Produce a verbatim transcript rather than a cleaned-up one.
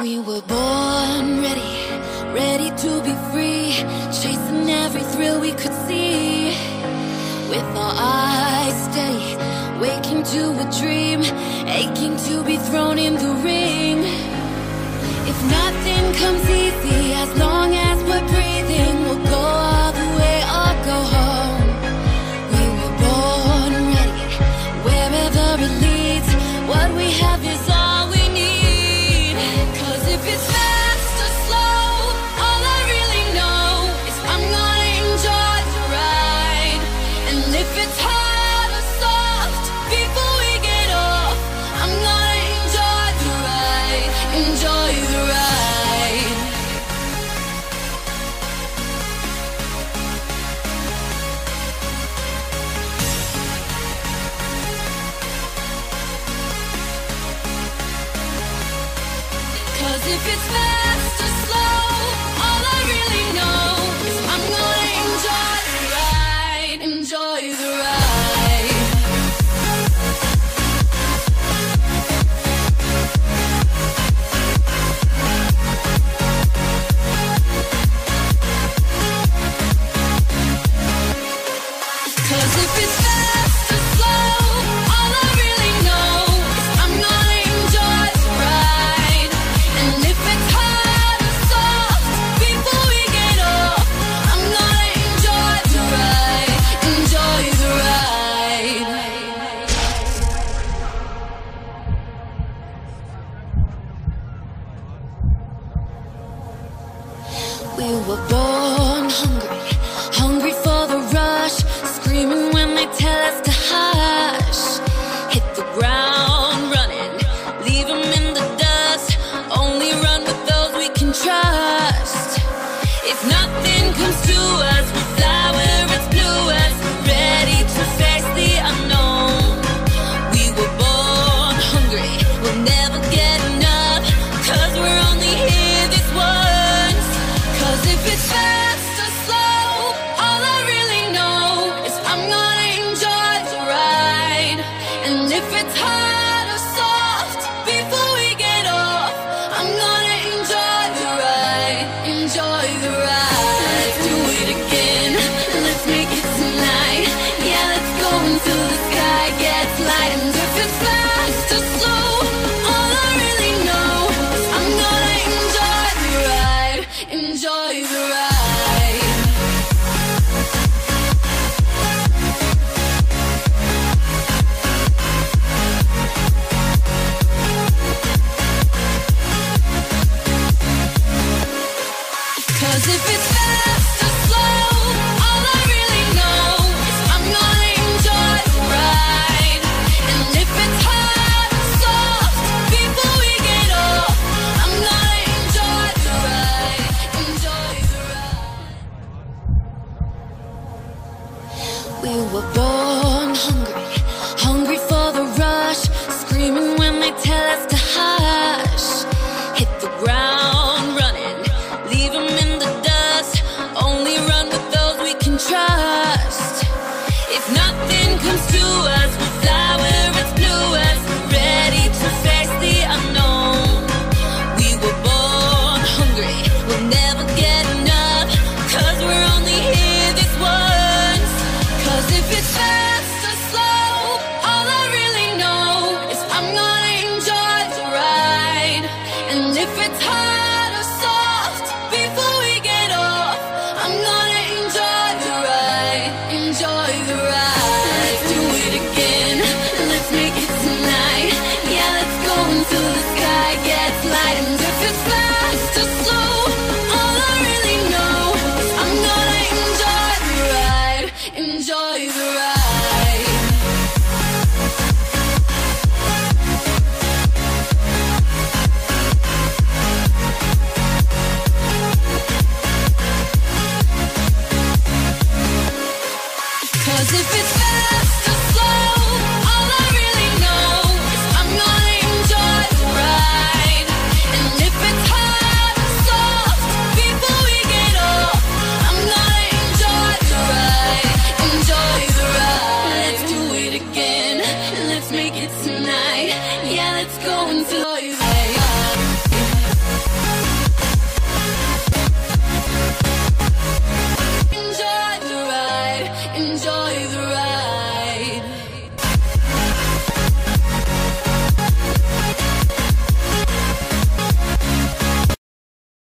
We were born ready, ready to be free, chasing every thrill we could see. With our eyes steady, waking to a dream, aching to be thrown in the ring. If nothing comes easy, as long as we're breathing, we'll go all the way or go home. We were born ready, wherever it leads, what we have is all we need. Cause if it's fast or slow, all I really know is I'm gonna enjoy the ride. And if it's hard or soft, before we get off, I'm gonna enjoy the ride, enjoy the ride. Cause if it's fast or slow, all I really know is I'm gonna enjoy the ride, enjoy the ride. Cause if it's fast or slow, all I really know is I'm gonna enjoy the ride. And if it's hard or soft, before we get off, I'm gonna enjoy the ride, enjoy the ride. We were born hungry, hungry for the rush, screaming when they tell us to hush. Hit the ground running, leave 'em in the dust, only run with those we can trust. If nothing comes to us, we'll fly where it's bluest, ready to face the unknown. We were born hungry, we'll never get enough, cause we're only here this once. Cause if it's fast or slow, all I really know is I'm gonna enjoy the ride. And if it's hard or soft, before we get off, I'm gonna enjoy the ride, enjoy the ride. Let's do it again, let's make it tonight. Yeah, let's go until the sky gets light. And if it's fast or slow, all I really know is I'm gonna enjoy the ride, enjoy the ride. Cause if it's fast or slow, all I really know is I'm gonna enjoy the ride. And if it's hard or soft, before we get off, I'm gonna enjoy the ride, enjoy the ride. We were born hungry, hungry for the rush, screaming when they tell us to hush. Hit the ground running, leave 'em in the dust, only run with those we can trust. If nothing comes to us, we'll fly where it's bluest, ready to face the unknown. We were born hungry, we'll never get enough, cause we're only here this once. Cause if it's fast or slow, all I really know is I'm gonna enjoy the ride. And if it's hard or soft, before we get off, I'm gonna enjoy the ride, enjoy the ride. Let's do it again, let's make it tonight. Yeah, let's go until the sky gets light. And if it's fast or slow, all I really know is I'm gonna enjoy the ride, enjoy the ride. Cause if it's fast